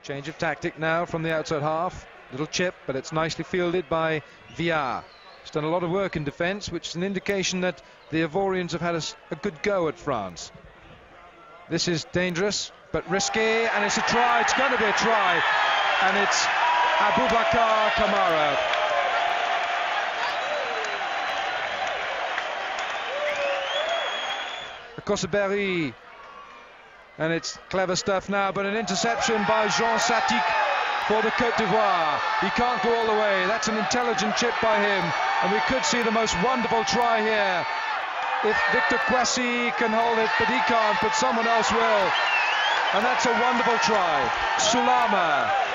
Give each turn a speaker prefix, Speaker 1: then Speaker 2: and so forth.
Speaker 1: Change of tactic now from the outside half. Little chip, but it's nicely fielded by Viard. He's done a lot of work in defence, which is an indication that the Ivorians have had a good go at France. This is dangerous, but risky, and it's a try. It's going to be a try, and it's Aboubacar Kamara. Koseberi, and it's clever stuff now, but an interception by Jean Satik for the Côte d'Ivoire. He can't go all the way. That's an intelligent chip by him, and we could see the most wonderful try here if Victor Kwasi can hold it, but he can't, but someone else will, and that's a wonderful try. Soulama